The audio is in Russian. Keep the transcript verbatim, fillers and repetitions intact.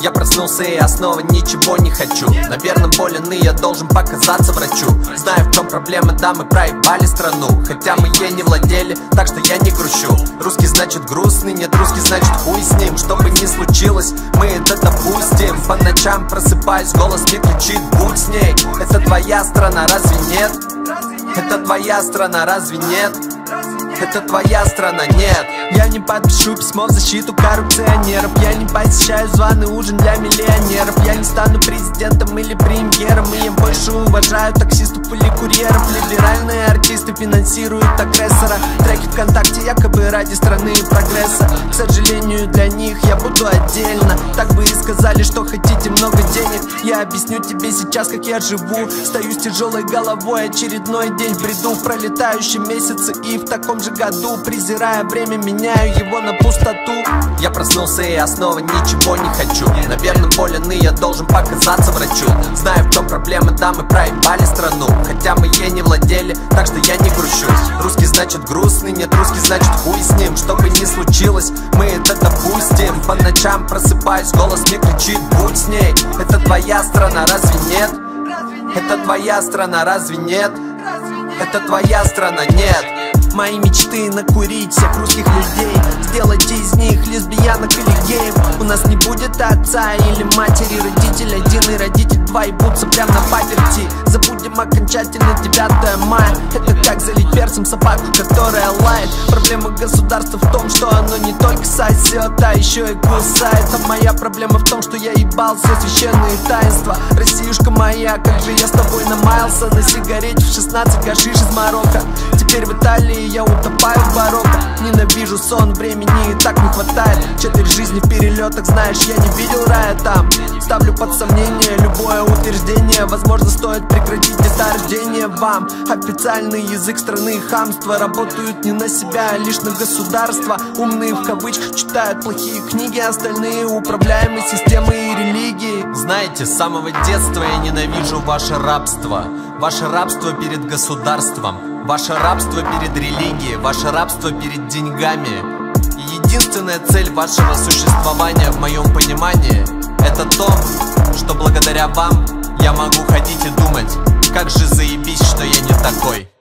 Я проснулся и я снова ничего не хочу. Наверное, болен и я должен показаться врачу. Знаю, в чем проблема, да, мы проебали страну. Хотя мы ей не владели, так что я не грущу. Русский значит грустный, нет, русский значит хуй с ним. Что бы ни случилось, мы это допустим. По ночам просыпаюсь, голос мне кричит: будь с ней. Это твоя страна, разве нет? Это твоя страна, разве нет? Это твоя страна, нет. Я не подпишу письмо в защиту коррупционеров. Я не посещаю званый ужин для миллионеров. Я не стану президентом или премьером. И я больше уважаю таксистов или курьеров. Либеральные артисты финансируют агрессора. Треки ВКонтакте якобы ради страны и прогресса. К сожалению, для них я буду отдельно. Так бы и сказали, что хотите много денег. Я объясню тебе сейчас, как я живу. Стою с тяжелой головой, очередной день в бреду. В пролетающие месяцы и в таком же году, презирая время, меняю его на пустоту. Я проснулся и я снова ничего не хочу. Наверное, болен и я должен показаться врачу. Знаю, в чем проблема, да, мы проебали страну. Хотя мы ей не владели, так что я не грущу. Русский значит грустный, нет, русский значит хуй с ним. Что бы ни случилось, мы это допустим. По ночам просыпаюсь, голос мне кричит: будь с ней. Это твоя страна, разве нет? Это твоя страна, разве нет? Это твоя страна, нет. Мои мечты — накурить всех русских людей, сделать из них лесбиянок или геев. У нас не будет отца или матери, родитель один и родитель два ебутся прям на паперти. Забудем окончательно девятое мая. Это как залить перцем собаку, которая лает. Проблема государства в том, что оно не только сосет, а еще и кусает. А моя проблема в том, что я ебал все священные таинства. Россиюшка моя, как же я с тобой намаялся на сигарете в шестнадцать, гашиш из Марокко. Теперь в Италии я утопаю в барокко. Ненавижу сон, времени и так не хватает. Четыре жизни в перелетах, знаешь, я не видел рая там. Ставлю под сомнение любое утверждение. Возможно, стоит прекратить деторождение вам. Официальный язык страны хамства. Работают не на себя, а лишь на государство. Умные в кавычках читают плохие книги, остальные управляемые системой и религией. Знаете, с самого детства я ненавижу ваше рабство. Ваше рабство перед государством, ваше рабство перед религией, ваше рабство перед деньгами. И единственная цель вашего существования, в моем понимании, это то, что благодаря вам я могу ходить и думать: как же заебись, что я не такой.